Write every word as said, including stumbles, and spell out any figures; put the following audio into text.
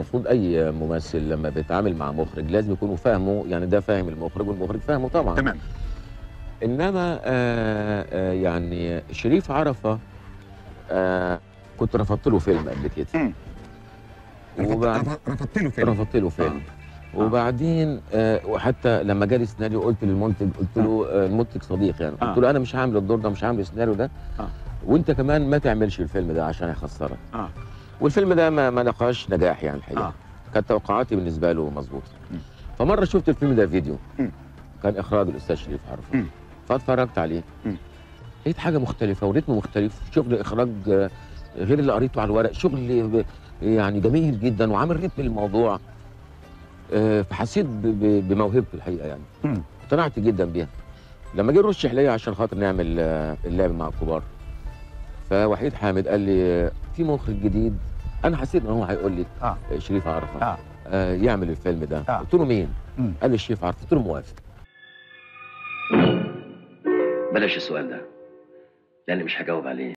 المفروض اي ممثل لما بيتعامل مع مخرج لازم يكونوا فاهمه، يعني ده فاهم المخرج والمخرج فاهمه طبعا. تمام. انما آآ آآ يعني شريف عرفة آآ كنت رفضت له فيلم قبل كده. امم وبعد رفضت رفضت له فيلم رفضت له فيلم آه. وبعدين آه وحتى لما جالي سيناريو قلت للمنتج، قلت له آه المنتج صديق يعني، آه. قلت له انا مش هعمل الدور ده، مش هعمل السيناريو ده، آه. وانت كمان ما تعملش الفيلم ده عشان هيخسرك. اه والفيلم ده ما ما لقاش نجاح يعني الحقيقه. آه. كانت توقعاتي بالنسبه له مظبوطه. فمره شفت الفيلم ده فيديو، مم. كان اخراج الاستاذ شريف عرفة، مم. فاتفرجت عليه، مم. لقيت حاجه مختلفه وريتم مختلف، شغل اخراج آه، غير اللي قريته على الورق، شغل ب- يعني جميل جدا وعامل ريتم الموضوع. آه، فحسيت ب- ب- بموهبته الحقيقه يعني. مم. اقتنعت جدا بيها. لما جه رشح ليا عشان خاطر نعمل آه، اللعب مع الكبار، فوحيد حامد قال لي في مخرج جديد، انا حسيت ان هو هيقول لي اه آه، شريف عرفة اه آه، يعمل الفيلم ده. آه. قلت له مين؟ مم. قال لي شريف عرفة. قلت له موافق. بلاش السؤال ده لاني مش هجاوب عليه.